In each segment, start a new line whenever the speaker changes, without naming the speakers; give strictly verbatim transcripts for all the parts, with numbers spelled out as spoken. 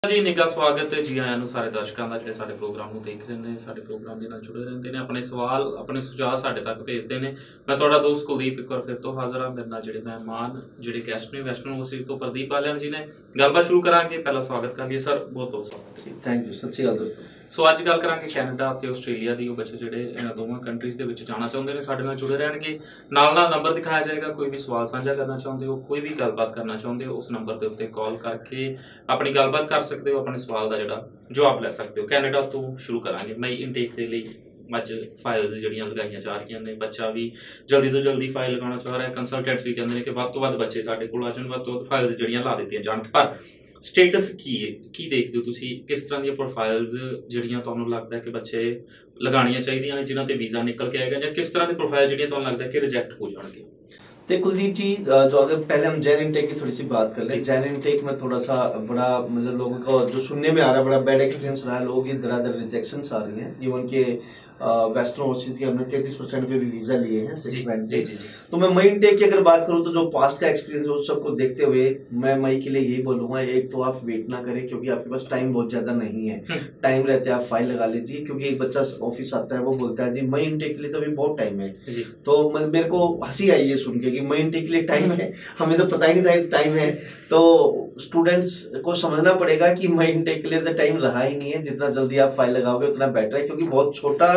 जी निੱਘਾ ਸਵਾਗਤ ਹੈ ਜੀ ਆਇਆਂ ਨੂੰ ਸਾਰੇ ਦਰਸ਼ਕਾਂ ਦਾ ਜਿਹੜੇ ਸਾਡੇ ਪ੍ਰੋਗਰਾਮ ਨੂੰ ਦੇਖ ਰਹੇ ਨੇ ਸਾਡੇ ਪ੍ਰੋਗਰਾਮ ਦੇ ਨਾਲ ਜੁੜੇ ਰਹਿੰਦੇ ਨੇ ਆਪਣੇ ਸਵਾਲ ਆਪਣੇ ਸੁਝਾਅ ਸਾਡੇ ਤੱਕ ਭੇਜਦੇ ਨੇ। ਮੈਂ ਤੁਹਾਡਾ ਦੋਸਤ ਕੁਲਦੀਪ ਇੱਕ ਵਾਰ ਫਿਰ ਤੋਂ ਹਾਜ਼ਰ ਹਾਂ। ਮੇਰੇ ਨਾਲ ਜਿਹੜੇ ਮਹਿਮਾਨ ਜਿਹੜੇ ਗੈਸਟ ਨੇ ਵੈਸਟਰਨ ਓਵਰਸੀਜ਼ ਤੋਂ ਪ੍ਰਦੀਪ ਬਾਲਿਆਨ ਜੀ ਨੇ। ਗੱਲਬਾਤ ਸ਼ੁਰੂ ਕਰਾਂਗੇ। ਪਹਿਲਾਂ ਸਵਾਗਤ ਕਰੀਏ ਸਰ, ਬਹੁਤ ਬਹੁਤ ਸਵਾਗਤ ਜੀ।
ਥੈਂਕ ਯੂ, ਸਤਿ ਸ਼੍ਰੀ ਅਕਾਲ ਦੋਸਤੋ।
ਸੋ ਅੱਜ ਗੱਲ ਕਰਾਂਗੇ ਕੈਨੇਡਾ ਤੇ ਆਸਟ੍ਰੇਲੀਆ ਦੀ। ਉਹ ਬੱਚੇ ਜਿਹੜੇ ਇਹਨਾਂ ਦੋਵਾਂ ਕੰਟਰੀਜ਼ ਦੇ ਵਿੱਚ ਜਾਣਾ ਚਾਹੁੰਦੇ ਨੇ ਸਾਡੇ ਨਾਲ ਜੁੜੇ ਰਹਿਣਗੇ। ਨਾਲ ਨਾਲ ਨੰਬਰ ਦਿਖਾਇਆ ਜਾਏਗਾ, ਕੋਈ ਵੀ ਸਵਾਲ ਸਾਂਝਾ ਕਰਨਾ ਚਾਹੁੰਦੇ ਹੋ, ਕੋਈ ਵੀ ਗੱਲਬਾਤ ਕਰਨਾ ਚਾਹੁੰਦੇ ਹੋ, ਉਸ ਨੰਬਰ ਦੇ ਉੱਤੇ ਕਾਲ ਕਰਕੇ ਆਪਣੀ ਗੱਲਬਾਤ ਕਰ ਸਕਦੇ ਹੋ, ਆਪਣੇ ਸਵਾਲ ਦਾ ਜਿਹੜਾ ਜਵਾਬ ਲੈ ਸਕਦੇ ਹੋ। ਕੈਨੇਡਾ ਤੋਂ ਸ਼ੁਰੂ ਕਰਾਂਗੇ। ਮਈ ਇਨਟੇਕ ਦੇ ਲਈ ਅੱਜ ਫਾਈਲਸ ਜਿਹੜੀਆਂ ਲਗਾਈਆਂ ਜਾ ਰਹੀਆਂ ਨੇ। ਬੱਚਾ ਵੀ ਜਲਦੀ ਤੋਂ ਜਲਦੀ ਫਾਈਲ ਲਗਾਉਣਾ ਚਾਹ ਰਿਹਾ। ਕੰਸਲਟੈਂਟਸ ਵੀ ਕਹਿੰਦੇ ਨੇ ਕਿ ਵੱਧ ਤੋਂ ਵੱਧ ਬੱਚੇ ਸਾਡੇ ਕੋਲ ਆ ਜਾਣ, ਵੱਧ ਤੋਂ ਵੱਧ ਫਾਈਲਸ ਜਿਹੜੀਆਂ ਲਾ ਦਿੱਤੀਆਂ ਜਾਣ। ਪਰ ਸਟੇਟਸ ਕੀ ਹੈ, ਕੀ ਦੇਖਦੇ ਹੋ ਤੁਸੀਂ? ਕਿਸ ਤਰ੍ਹਾਂ ਦੀਆਂ ਪ੍ਰੋਫਾਈਲਸ ਜਿਹੜੀਆਂ ਤੁਹਾਨੂੰ ਲੱਗਦਾ ਕਿ ਬੱਚੇ ਲਗਾਉਣੀਆਂ ਚਾਹੀਦੀਆਂ ਨੇ, ਜਿਨ੍ਹਾਂ ਤੇ ਵੀਜ਼ਾ ਨਿਕਲ ਕੇ ਆਏਗਾ, ਜਾਂ ਕਿਸ ਤਰ੍ਹਾਂ ਦੀ प्रोफाइल ਜਿਹੜੀਆਂ ਤੁਹਾਨੂੰ लगता है कि रिजेक्ट हो जाएंगे?
तो कुलदीप जी, जो अगर पहले हम जैन इनटेक की थोड़ी सी बात कर लें। जैन इनटेक में थोड़ा सा बड़ा मतलब लोगों का जो सुनने में आ रहा है बड़ा बैड एक्सपीरियंस रहा है। लोगों की दरादर रिजेक्शन आ रही हैं। इवन के वेस्टर्न ओवरसीज की हमने तैंतीस परसेंट पे भी वीजा लिए हैं सिक्स बैंड जी, जी, जी। तो मैं मई इनटेक की अगर बात करूँ तो जो पास्ट का एक्सपीरियंस है उस सबको देखते हुए मैं मई के लिए यही बोलूँगा, एक तो आप वेट ना करें क्योंकि आपके पास टाइम बहुत ज़्यादा नहीं है। टाइम रहते आप फाइल लगा लीजिए, क्योंकि एक बच्चा ऑफिस आता है वो बोलता है जी मई इनटेक के लिए तो अभी बहुत टाइम है। तो मेरे को हंसी आई ये सुन के कि मई इनटेक के लिए टाइम है, हमें तो पता ही नहीं था टाइम है। तो स्टूडेंट्स को समझना पड़ेगा कि मई इनटेक के लिए तो टाइम रहा ही नहीं है। जितना जल्दी आप फाइल लगाओगे उतना बेटर है, क्योंकि बहुत छोटा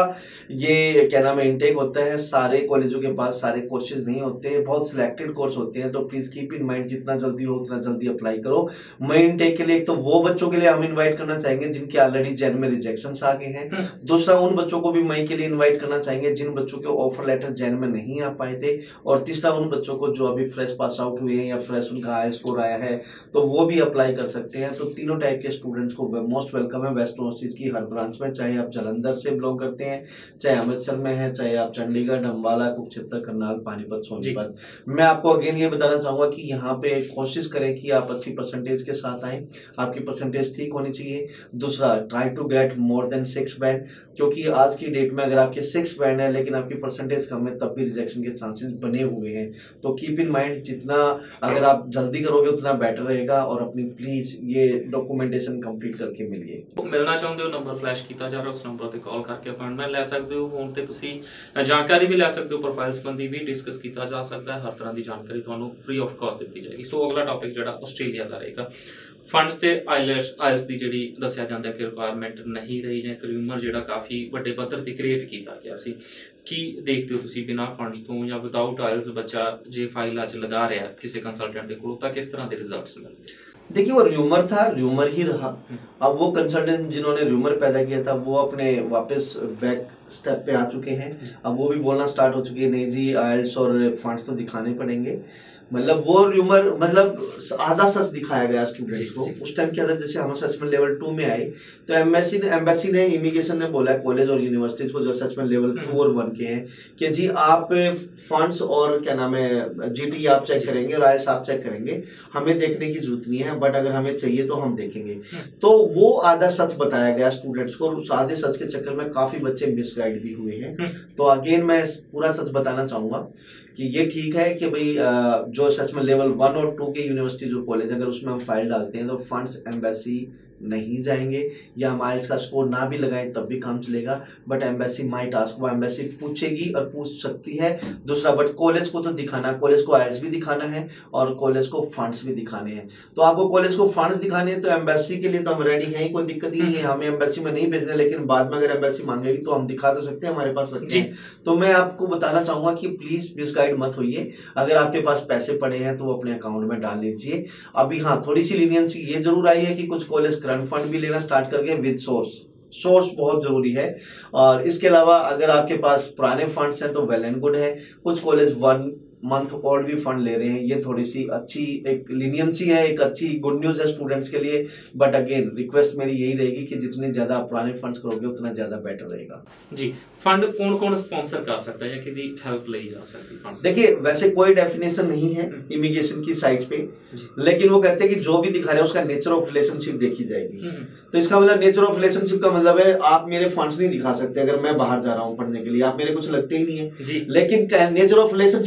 ये क्या नाम है इनटेक होता है। सारे कॉलेजों के पास सारे कोर्सेज नहीं होते, बहुत सिलेक्टेड कोर्स होते हैं। तो प्लीज कीप इन माइंड, जितना जल्दी हो उतना जल्दी अप्लाई करो। मई इनटेक के लिए एक तो वो बच्चों के लिए हम इनवाइट करना चाहेंगे जिनके ऑलरेडी जैन में रिजेक्शन आ गए हैं। दूसरा उन बच्चों को भी मई के लिए इन्वाइट करना चाहेंगे जिन बच्चों के ऑफर लेटर जैन में नहीं आ पाए थे। और तीसरा उन बच्चों को जो अभी फ्रेश पास आउट हुए हैं या फ्रेश उनका हाई स्कोर आया है तो वो भी अप्लाई कर सकते हैं। तो तीनों टाइप के स्टूडेंट्स को मोस्ट वेलकम है वेस्टर्न ओवरसीज की हर ब्रांच में, चाहे आप जालंधर से बिलोंग करते हैं, चाहे अमृतसर में है, चाहे आप चंडीगढ़, अम्बाला, कुरुक्षेत्र, करनाल, पानीपत, सोनीपत। मैं आपको अगेन ये बताना चाहूंगा कि यहाँ पे कोशिश करें कि आप अच्छी परसेंटेज के साथ आए। आपकी परसेंटेज ठीक होनी चाहिए। दूसरा, try to get more than six band, क्योंकि आज की डेट में अगर आपके सिक्स बैंड है लेकिन आपकी परसेंटेज कम है तब भी रिजेक्शन के चांसेस बने हुए हैं। तो कीप इन माइंड, जितना अगर आप जल्दी करोगे उतना बेटर रहेगा। और अपनी प्लीज ये डॉक्यूमेंटेशन कंप्लीट करके मिलिए।
मिलना चाहते हो नंबर फ्लैश किया जा रहा है, उस नंबर पर कॉल करके अपॉइंटमेंट ले सकते हो। फोन पर तुसी जानकारी भी ले सकते हो, प्रोफाइल संबंधी भी डिस्कस किया जा सकता है। हर तरह की जानकारी ਤੁਹਾਨੂੰ फ्री ऑफ कॉस्ट दी जाएगी। सो अगला टॉपिक ਜਿਹੜਾ ਆਸਟ੍ਰੇਲੀਆ ਦਾ ਰਹੇਗਾ। फंड्स ਤੇ ਆਈਲੈਟਸ ਆਈਲਸ ਦੀ ਜਿਹੜੀ ਦੱਸਿਆ ਜਾਂਦਾ ਕਿ ਰਿਕੁਆਇਰਮੈਂਟ ਨਹੀਂ ਰਹੀ, ਜਾਂ ਇੱਕ ਰਿਊਮਰ ਜਿਹੜਾ ਕਾਫੀ ਵੱਡੇ ਪੱਧਰ ਤੇ ਕ੍ਰੀਏਟ ਕੀਤਾ ਗਿਆ ਸੀ। ਕੀ ਦੇਖਦੇ ਹੋ ਤੁਸੀਂ ਬਿਨਾਂ ਫੰਡਸ ਤੋਂ ਜਾਂ ਵਿਦਆਊਟ ਆਈਲਸ ਬੱਚਾ ਜੇ ਫਾਈਲ ਅੱਜ ਲਗਾ ਰਿਹਾ ਕਿਸੇ ਕੰਸਲਟੈਂਟ ਦੇ ਕੋਲ ਤਾਂ ਕਿਸ ਤਰ੍ਹਾਂ ਦੇ ਰਿਜ਼ਲਟਸ ਮਿਲਣਗੇ?
देखिए वो र्यूमर था, र्यूमर ही रहा। अब वो कंसल्टेंट जिन्होंने र्यूमर पैदा किया था वो अपने वापस बैक स्टेप पे आ चुके हैं। अब वो भी बोलना स्टार्ट हो चुके हैं नहीं जी आइल्स और फंड्स तो दिखाने पड़ेंगे। मतलब वो र्यूमर मतलब आधा सच दिखाया गया स्टूडेंट्स को। उस टाइम क्या था, जैसे हम असेसमेंट लेवल टू में आए तो एम्बेसी ने एम्बेसी ने इमिग्रेशन ने बोला कॉलेज और यूनिवर्सिटीज को जो असेसमेंट लेवल टू और वन के हैं कि जी आप फंड्स और क्या नाम है जीटी आप चेक करेंगे और आईएस आप चेक करेंगे, हमें देखने की जरूरत नहीं है, बट अगर हमें चाहिए तो हम देखेंगे। तो वो आधा सच बताया गया स्टूडेंट्स को, और उस आधे सच के चक्कर में काफी बच्चे मिसगाइड भी हुए हैं। तो अगेन मैं पूरा सच बताना चाहूंगा कि ये ठीक है कि भाई जो असेसमेंट लेवल वन और टू के यूनिवर्सिटी जो कॉलेज अगर उसमें हम फाइल डालते हैं तो फंड्स एम्बेसी नहीं जाएंगे, या हम आइल्स का स्कोर ना भी लगाएं तब भी काम चलेगा। बट एम्बेसी माइट आस्क, वो एम्बेसी पूछेगी और पूछ सकती है। दूसरा, बट कॉलेज को तो दिखाना, कॉलेज को आइल्स भी दिखाना है और कॉलेज को फंड्स भी दिखाने हैं। तो आपको कॉलेज को फंड्स दिखाने हैं तो एम्बेसी के लिए तो हम रेडी हैं, कोई दिक्कत ही नहीं है। हमें एम्बेसी में नहीं भेजना, लेकिन बाद में अगर एम्बेसी मांगेगी तो हम दिखा तो सकते हैं, हमारे पास रखते हैं। तो मैं आपको बताना चाहूंगा कि प्लीज मिसगाइड मत होइए। अगर आपके पास पैसे पड़े हैं तो वो अपने अकाउंट में डाल लीजिए। अभी हाँ, थोड़ी सी लीनियंसी ये जरूर आई है कि कुछ कॉलेज करंट फंड भी लेना स्टार्ट कर गए विद सोर्स। सोर्स बहुत जरूरी है। और इसके अलावा अगर आपके पास पुराने फंड्स हैं तो वेल एंड गुड है। कुछ कॉलेज वन मंथ ओल्ड भी फंड ले रहे हैं, ये थोड़ी सी अच्छी एक लीनियंसी है, एक अच्छी गुड न्यूज है स्टूडेंट्स के लिए। बट अगेन रिक्वेस्ट मेरी यही रहेगी कि जितने ज्यादा आप पुराने फंड्स करोगे उतना ज्यादा बेटर रहेगा।
जी, फंड कौन कौन स्पॉन्सर कर सकता है या किसी हेल्प ली जा सकती है?
देखिए वैसे कोई डेफिनेशन नहीं है इमिग्रेशन की साइट पे, लेकिन वो कहते हैं कि जो भी दिखा रहे हैं उसका नेचर ऑफ रिलेशनशिप देखी जाएगी। तो इसका मतलब नेचर ऑफ रिलेशनशिप का मतलब है आप मेरे फंड्स नहीं दिखा सकते अगर मैं बाहर जा रहा हूँ पढ़ने के लिए, आप मेरे कुछ लगते ही नहीं है, लेकिन नेचर ऑफ रिलेशनशिप देखी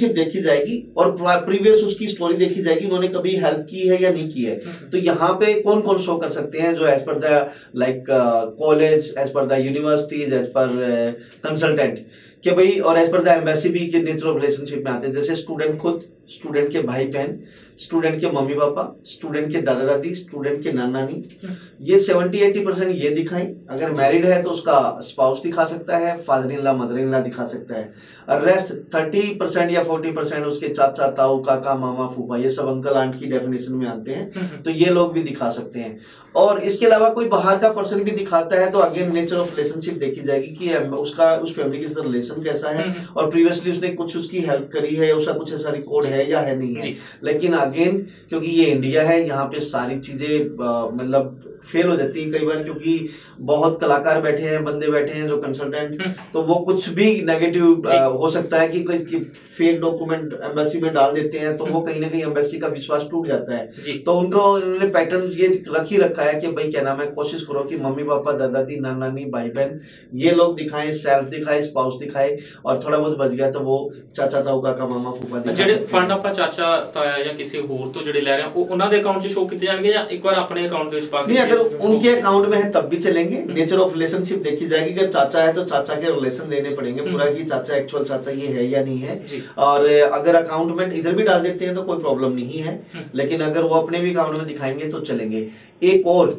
जाएगी और प्रीवियस उसकी स्टोरी देखी जाएगी, उन्होंने कभी हेल्प की है या नहीं की है। तो यहाँ पे कौन कौन शो कर सकते हैं, जो as per the like college, as per the universities, as per consultant कि भाई, और एज पर द एम्बेसी भी के नेचर ऑफ रिलेशनशिप में आते हैं। जैसे स्टूडेंट खुद, स्टूडेंट के भाई बहन, स्टूडेंट के मम्मी पापा, स्टूडेंट के दादा दादी, स्टूडेंट के नाना नानी, ये सेवेंटी एटी परसेंट ये दिखाएं। अगर मैरिड है तो उसका स्पाउस दिखा सकता है, father in law, mother in law दिखा सकता है। और रेस्ट थर्टी परसेंट या फोर्टी परसेंट उसके चाचा, ताऊ, काका, मामा, फूफा, ये सब अंकल आंट की डेफिनेशन में आते हैं, तो ये लोग भी दिखा सकते हैं। और इसके अलावा कोई बाहर का पर्सन भी दिखाता है तो अगेन नेचर ऑफ रिलेशनशिप देखी जाएगी कि उसका उस फैमिली के साथ रिलेशन कैसा है, और प्रीवियसली उसने कुछ उसकी हेल्प करी है, उसका कुछ ऐसा रिकॉर्ड है या है नहीं है। लेकिन अगेन क्योंकि ये इंडिया है, यहाँ पे सारी चीजें मतलब फेल हो जाती है कई बार, क्योंकि बहुत कलाकार बैठे हैं, बंदे बैठे हैं जो कंसल्टेंट, तो वो कुछ भी नेगेटिव हो सकता है कि कोई फेक डॉक्यूमेंट एम्बेसी में डाल देते हैं, तो वो कहीं ना कहीं एम्बेसी का विश्वास टूट जाता है। तो उनको उन्होंने पैटर्न ये रख ही रखा है कि भाई क्या नाम है, कोशिश करो कि मम्मी पापा, दादा दादी, नाना नानी, भाई बहन, ये लोग दिखाएं, सेल्फ दिखाए, स्पाउस दिखाए, और थोड़ा बहुत बच गया तो वो चाचा, ताऊ, काका, मामा, फूफा दिखाए।
ਜਿਹੜੇ ਫੰਡ ਆਪਾਂ ਚਾਚਾ, ਤਾਇਆ ਜਾਂ ਕਿਸੇ ਹੋਰ ਤੋਂ ਜਿਹੜੇ ਲੈ ਰਹੇ ਆ, ਉਹ ਉਹਨਾਂ ਦੇ ਅਕਾਊਂਟ 'ਚ ਸ਼ੋ ਕੀਤੇ जाएंगे या एक बार अपने अकाउंट में पा के?
नहीं, अगर उनके अकाउंट में है तब भी चलेंगे। नेचर ऑफ रिलेशनशिप देखी जाएगी। अगर चाचा है तो चाचा के रिलेशन देने पड़ेंगे पूरा, कि चाचा एक्चुअल चाचा ये है या नहीं है। और अगर अकाउंट में इधर भी डाल देते हैं तो कोई प्रॉब्लम नहीं है, लेकिन अगर वो अपने भी अकाउंट में दिखाएंगे तो चलेंगे। एक और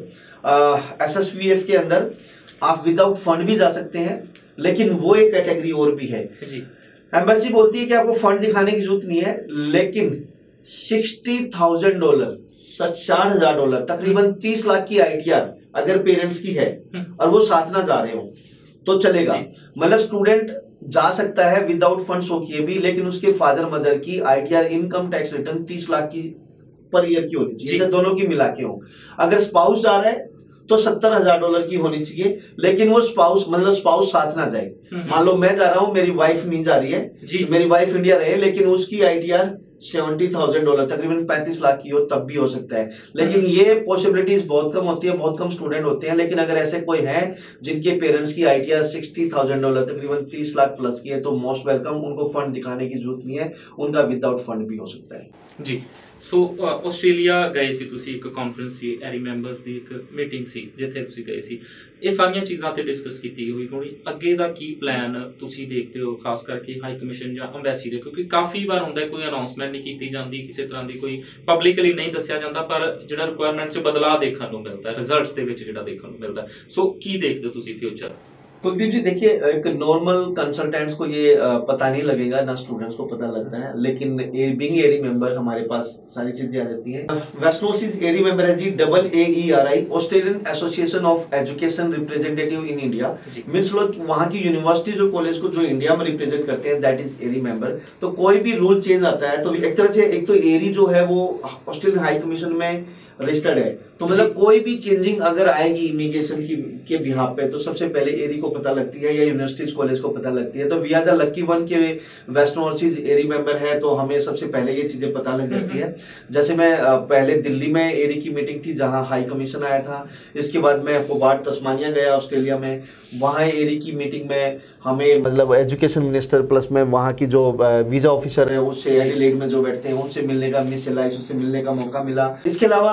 एस एस वी एफ के अंदर आप विदाउट फंड भी जा सकते हैं, लेकिन वो एक कैटेगरी और भी है। एम्बेसी बोलती है कि आपको फंड दिखाने की जरूरत नहीं है, लेकिन सिक्सटी थाउजेंड डॉलर, साठ हजार डॉलर, तकरीबन तीस लाख की आईटीआर अगर पेरेंट्स की है और वो साथ ना जा रहे हो तो चलेगा। मतलब स्टूडेंट जा सकता है विदाउट फंड शो किए भी, लेकिन उसके फादर मदर की आईटीआर, इनकम टैक्स रिटर्न तीस लाख की पर ईयर की होनी चाहिए, दोनों की मिला के हो। अगर स्पाउस जा रहा है तो सत्तर हजार डॉलर की होनी चाहिए, लेकिन वो स्पाउस मतलब स्पाउस साथ ना जाए। मान लो मैं जा रहा हूं, मेरी वाइफ नहीं जा रही है, मेरी वाइफ इंडिया रहे, लेकिन उसकी आईटीआर सेवेंटी थाउजेंड डॉलर, तकरीबन पैंतीस लाख की हो, तब भी हो सकता है। लेकिन ये पॉसिबिलिटीज बहुत कम होती है, बहुत कम स्टूडेंट होते हैं। लेकिन अगर ऐसे कोई है जिनके पेरेंट्स की आईटीआर सिक्सटी थाउजेंड डॉलर, तकरीबन तीस लाख प्लस की है, तो मोस्ट वेलकम, उनको फंड दिखाने की जरूरत नहीं है, उनका विदाउट फंड भी हो सकता है।
जी। ਸੋ ਆਸਟ੍ਰੇਲੀਆ ਗਏ ਸੀ ਤੁਸੀਂ, ਇੱਕ ਕਾਨਫਰੰਸ ਸੀ, ਐਰੀ ਮੈਂਬਰਸ ਦੀ ਇੱਕ ਮੀਟਿੰਗ ਸੀ ਜਿੱਥੇ ਤੁਸੀਂ ਗਏ ਸੀ। ਇਹ ਸਾਰੀਆਂ ਚੀਜ਼ਾਂ ਤੇ ਡਿਸਕਸ ਕੀਤੀ ਹੋਈ ਹੋਣੀ। ਅੱਗੇ ਦਾ ਕੀ ਪਲਾਨ ਤੁਸੀਂ ਦੇਖਦੇ ਹੋ, ਖਾਸ ਕਰਕੇ ਹਾਈ ਕਮਿਸ਼ਨ ਜਾਂ ਅੰਬੈਸੀ ਦੇ? ਕਿਉਂਕਿ ਕਾਫੀ ਵਾਰ ਹੁੰਦਾ ਕੋਈ ਅਨਾਉਂਸਮੈਂਟ ਨਹੀਂ ਕੀਤੀ ਜਾਂਦੀ, ਕਿਸੇ ਤਰ੍ਹਾਂ ਦੀ ਕੋਈ ਪਬਲਿਕਲੀ ਨਹੀਂ ਦੱਸਿਆ ਜਾਂਦਾ, ਪਰ ਜਿਹੜਾ ਰਿਕੁਆਇਰਮੈਂਟ 'ਚ ਬਦਲਾਅ ਦੇਖਣ ਨੂੰ ਮਿਲਦਾ, ਰਿਜ਼ਲਟਸ ਦੇ ਵਿੱਚ ਜਿਹੜਾ ਦੇਖਣ ਨੂੰ ਮਿਲਦਾ। ਸੋ ਕੀ ਦੇਖਦੇ ਹੋ ਤੁਸੀਂ ਫਿਊਚਰ?
कुलदीप जी देखिए, एक नॉर्मल कंसल्टेंट्स को ये पता नहीं लगेगा, ना स्टूडेंट्स को पता लगता है, लेकिन बीइंग एरी मेंबर हमारे पास सारी चीजें आ जाती हैं। वेस्टनोसिस एरी मेंबर है जी, double A E R I, Australian Association of Education Representative in India. Means लोग वहाँ की यूनिवर्सिटी जो कॉलेज को जो इंडिया में रिप्रेजेंट करते हैं, दैट इज एरी मेंबर। तो कोई भी रूल चेंज आता है तो एक तरह से, एक तो एरी जो है वो ऑस्ट्रेलियन हाई कमीशन में रजिस्टर्ड है, तो मतलब कोई भी चेंजिंग अगर आएगी इमिग्रेशन की के बिहाफ पे, तो सबसे पहले एरी को पता लगती है या यूनिवर्सिटीज कॉलेज को पता लगती है। तो we are the lucky one के वेस्टर्न ओवरसीज एरी मेंबर है, तो हमें सबसे पहले ये चीजें पता लग जाती है। जैसे मैं पहले दिल्ली में एरी की मीटिंग थी जहाँ हाई कमीशन आया था, इसके बाद मैं होबार्ट तस्मानिया गया ऑस्ट्रेलिया में, वहाँ एरी की मीटिंग में हमें मतलब एजुकेशन मिनिस्टर प्लस में वहाँ की जो वीजा ऑफिसर है उससे, एडिलेड में जो बैठते हैं उनसे मिलने का, मिस एलाइस उससे मिलने का मौका मिला। इसके अलावा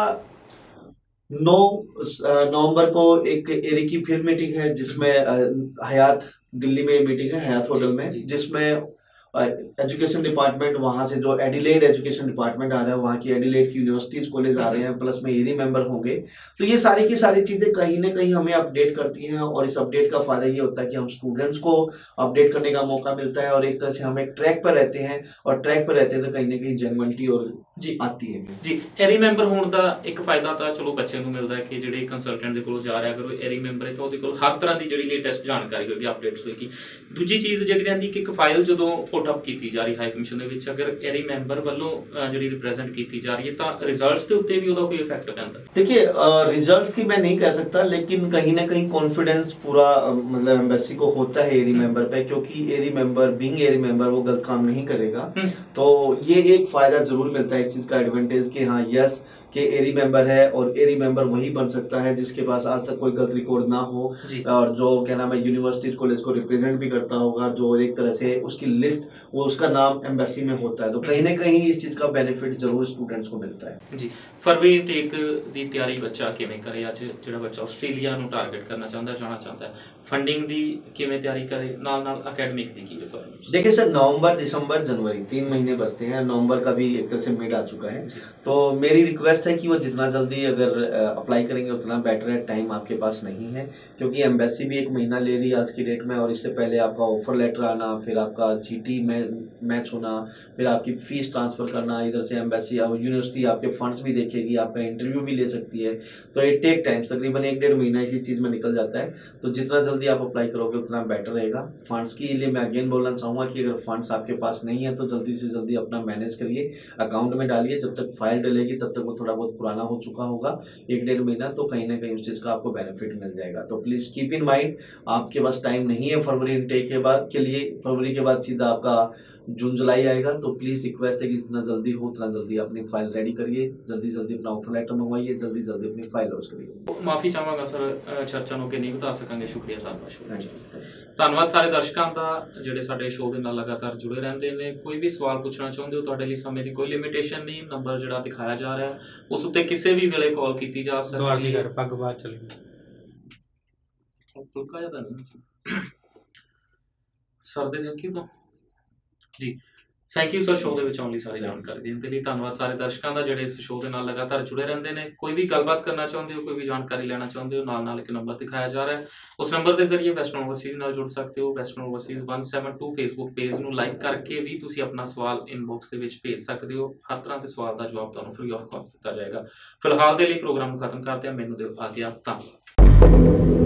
नौ नवंबर को एक एरी की फिर मीटिंग है जिसमें हयात, दिल्ली में मीटिंग है हयात होटल में, जिसमें एजुकेशन डिपार्टमेंट वहाँ से जो एडिलेड एजुकेशन डिपार्टमेंट आ रहा है, वहाँ की एडिलेड की यूनिवर्सिटीज कॉलेज आ रहे हैं, प्लस में एरी मेंबर होंगे। तो ये सारी की सारी चीजें कहीं ना कहीं हमें अपडेट करती हैं, और इस अपडेट का फायदा ये होता है कि हम स्टूडेंट्स को अपडेट करने का मौका मिलता है, और एक तरह से हम एक ट्रैक पर रहते हैं, और ट्रैक पर रहते हैं तो कहीं ना कहीं जेन्युइनिटी और जी आती है
जी। एरी ਮੈਂਬਰ ਹੋਣ ਦਾ ਇੱਕ ਫਾਇਦਾ ਤਾਂ ਚਲੋ ਬੱਚੇ ਨੂੰ ਮਿਲਦਾ ਕਿ ਜਿਹੜੇ ਕੰਸਲਟੈਂਟ ਦੇ ਕੋਲ ਜਾ ਰਿਹਾ, ਅਗਰ ਉਹ ਐਰੀ ਮੈਂਬਰ ਹੈ ਤਾਂ ਉਹਦੇ ਕੋਲ ਹਰ ਤਰ੍ਹਾਂ ਦੀ ਜਿਹੜੀ ਲੇਟੈਸਟ ਜਾਣਕਾਰੀ ਹੋਏਗੀ, ਅਪਡੇਟਸ ਹੋਏਗੀ। ਦੂਜੀ ਚੀਜ਼ ਜਿਹੜੀ ਰਹਿੰਦੀ ਕਿ ਇੱਕ ਫਾਈਲ ਜਦੋਂ ਫੋਟੋ ਅਪ ਕੀਤੀ ਜਾ ਰਹੀ ਹਾਈ ਕਮਿਸ਼ਨ ਦੇ ਵਿੱਚ, ਅਗਰ ਐਰੀ ਮੈਂਬਰ ਵੱਲੋਂ ਜਿਹੜੀ ਰਿਪਰੈਜ਼ੈਂਟ ਕੀਤੀ ਜਾ ਰਹੀ ਹੈ ਤਾਂ ਰਿਜ਼ਲਟਸ ਦੇ ਉੱਤੇ ਵੀ ਉਹਦਾ ਕੋਈ ਇਫੈਕਟ ਪੈਂਦਾ?
देखिए, रिजल्ट्स की मैं नहीं कह सकता, लेकिन कहीं ना कहीं कॉन्फिडेंस पूरा मतलब एम्बेसी को होता है एरी मेंबर पे, क्योंकि AAERI member being AAERI member वो गलत काम नहीं करेगा। तो ये एक फायदा जरूर मिलता है इस चीज का एडवांटेज कि हाँ यस कि एरी मेंबर है, और एरी मेंबर वही बन सकता है जिसके पास आज तक कोई गलत रिकॉर्ड ना हो, और जो क्या नाम है यूनिवर्सिटी कॉलेज को रिप्रेजेंट भी करता होगा, जो एक तरह से उसकी लिस्ट वो उसका नाम एम्बेसी में होता है। तो कहीं ना कहीं इस चीज का बेनिफिट जरूर स्टूडेंट्स को मिलता है
जी। फरवरी इनटेक ਦੀ ਤਿਆਰੀ ਬੱਚਾ ਕਿਵੇਂ ਕਰੇ? ਅੱਜ ਜਿਹੜਾ ਬੱਚਾ ਆਸਟ੍ਰੇਲੀਆ ਨੂੰ ਟਾਰਗੇਟ ਕਰਨਾ ਚਾਹੁੰਦਾ ਹੈ, ਜਾਣਾ ਚਾਹੁੰਦਾ ਹੈ, फंडिंग ਦੀ ਕਿਵੇਂ ਤਿਆਰੀ ਕਰੇ, ਨਾਲ ਨਾਲ एकेडमिक ਦੀ ਕੀ रिक्वायरमेंट्स?
देखिए सर, नवंबर दिसंबर जनवरी तीन महीने बचते हैं, नवंबर का भी एक तरह से मिड आ चुका है, तो मेरी रिक्वेस्ट है कि वो जितना जल्दी अगर अप्लाई करेंगे उतना बेटर है। टाइम आपके पास नहीं है क्योंकि एम्बेसी भी एक महीना ले रही है आज की डेट में, और इससे पहले आपका ऑफर लेटर आना, फिर आपका जीटी मैच होना, फिर आपकी फीस ट्रांसफर करना, इधर से एम्बेसी यूनिवर्सिटी आपके फंड्स भी देखेगी, आपका इंटरव्यू भी ले सकती है, तो इट टेक टाइम, तकरीबन एक डेढ़ महीना इसी चीज़ में निकल जाता है। तो जितना जल्दी आप अप्लाई करोगे उतना बेटर रहेगा। फंड्स के लिए मैं अगेन बोलना चाहूँगा कि अगर फंड्स आपके पास नहीं है तो जल्दी से जल्दी अपना मैनेज करिए, अकाउंट में डालिए, जब तक फाइल डलेगी तब तक वो थोड़ा बहुत पुराना हो चुका होगा, एक डेढ़ महीना, तो कहीं ना कहीं उस चीज़ का आपको बेनिफिट मिल जाएगा। तो प्लीज़ कीप इन माइंड, आपके पास टाइम नहीं है फरवरी इनटेक के बाद के लिए, फरवरी के बाद सीधा आपका जून जुलाई आएगा, तो प्लीज़ रिक्वेस्ट है कि जितना जल्दी हो उतना जल्दी अपनी फाइल रेडी करिए, जल्दी जल्दी अपना ऑफर लेटर मंगवाइए, जल्दी जल्दी अपनी फाइल लॉन्च करिए।
ਮਾਫੀ ਚਾਹਾਂਗਾ ਸਰ, ਚਰਚਾ ਨੂੰ ਕਿ ਨਹੀਂ ਵਧਾ ਸਕਾਂਗੇ। ਸ਼ੁਕਰੀਆ ਧੰਨਵਾਦ। ਧੰਨਵਾਦ ਸਾਰੇ ਦਰਸ਼ਕਾਂ ਦਾ ਜਿਹੜੇ ਸਾਡੇ ਸ਼ੋਅ ਦੇ ਨਾਲ ਲਗਾਤਾਰ ਜੁੜੇ ਰਹਿੰਦੇ ਨੇ। ਕੋਈ ਵੀ ਸਵਾਲ ਪੁੱਛਣਾ ਚਾਹੁੰਦੇ ਹੋ, ਤੁਹਾਡੇ ਲਈ ਸਮੇਂ ਦੀ ਕੋਈ ਲਿਮਿਟੇਸ਼ਨ ਨਹੀਂ, ਨੰਬਰ ਜਿਹੜਾ ਦਿਖਾਇਆ ਜਾ ਰਿਹਾ ਉਸ ਉੱਤੇ ਕਿਸੇ ਵੀ ਵੇਲੇ ਕਾਲ ਕੀਤੀ ਜਾ ਸਕਦੀ ਹੈ।
ਪੱਗ ਬਾਅਦ ਚਲੀ
ਫੁਲਕਾ ਜਿਆਦਾ ਨਹੀਂ ਸਰ ਦੇ ਥੈਂਕ ਯੂ ਤੋਂ ਜੀ। ਥੈਂਕ ਯੂ ਸਰ, ਸ਼ੋਅ ਦੇ ਵਿੱਚ ਆਉਣ ਲਈ, ਸਾਰੀ ਜਾਣਕਾਰੀ ਦੇਣ ਦੇ ਲਈ ਧੰਨਵਾਦ ਸਾਰੇ ਦਰਸ਼ਕਾਂ ਦਾ ਜਿਹੜੇ ਇਸ ਸ਼ੋਅ ਦੇ ਨਾਲ ਲਗਾਤਾਰ ਜੁੜੇ ਰਹਿੰਦੇ ਨੇ। ਕੋਈ ਵੀ ਗੱਲਬਾਤ ਕਰਨਾ ਚਾਹੁੰਦੇ ਹੋ, ਕੋਈ ਵੀ ਜਾਣਕਾਰੀ ਲੈਣਾ ਚਾਹੁੰਦੇ ਹੋ, ਨਾਲ ਨਾਲ ਇੱਕ ਨੰਬਰ ਦਿਖਾਇਆ ਜਾ ਰਿਹਾ ਹੈ, ਉਸ ਨੰਬਰ ਦੇ ਜ਼ਰੀਏ ਵੈਸਟਰਨ ਓਵਰਸੀਜ਼ ਨਾਲ ਜੁੜ ਸਕਦੇ ਹੋ। ਵੈਸਟਰਨ ਓਵਰਸੀਜ਼ ਇੱਕ ਸੌ ਬਹੱਤਰ ਫੇਸਬੁੱਕ ਪੇਜ ਨੂੰ ਲਾਈਕ ਕਰਕੇ ਵੀ ਤੁਸੀਂ ਆਪਣਾ ਸਵਾਲ ਇਨਬਾਕਸ ਦੇ ਵਿੱਚ ਭੇਜ ਸਕਦੇ ਹੋ। ਹਰ ਤਰ੍ਹਾਂ ਦੇ ਸਵਾਲ ਦਾ ਜਵਾਬ ਤੁਹਾਨੂੰ ਫ੍ਰੀ ਆਫ ਕਾਸਟ ਦਿੱਤਾ ਜਾਏਗਾ। ਫਿਲਹਾਲ ਦੇ ਲਈ ਪ੍ਰੋਗਰਾਮ ਨੂੰ ਖਤਮ ਕਰਦੇ ਹਾਂ, ਮੈਨੂੰ ਦਿਓ ਆਗਿਆ, ਧੰਨਵਾਦ।